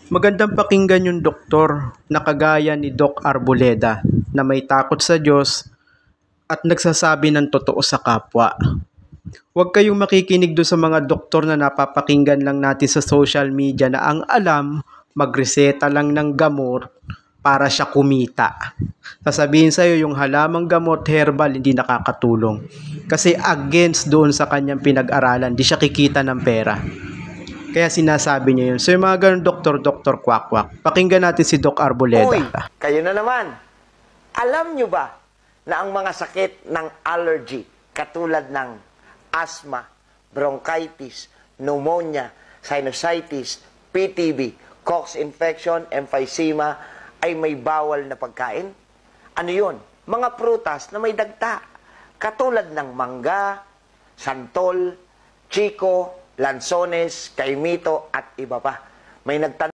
Magandang pakinggan yung doktor na kagaya ni Doc Arboleda na may takot sa Diyos at nagsasabi ng totoo sa kapwa. Huwag kayong makikinig doon sa mga doktor na napapakinggan lang natin sa social media na ang alam, magreseta lang ng gamot para siya kumita. Sasabihin sa'yo yung halamang gamot, herbal, hindi nakakatulong. Kasi against doon sa kanyang pinag-aralan, di siya kikita ng pera. Kaya sinasabi niya yun. So yung mga ganun doktor, kwak-kwak. Pakinggan natin si Doc Arboleda. Uy, kayo na naman. Alam nyo ba na ang mga sakit ng allergy, katulad ng asthma, bronchitis, pneumonia, sinusitis, PTB, Cox infection, emphysema, ay may bawal na pagkain? Ano yun? Mga prutas na may dagta, katulad ng mangga, santol, chiko, lansones, kaimito, at iba pa. May nagtanong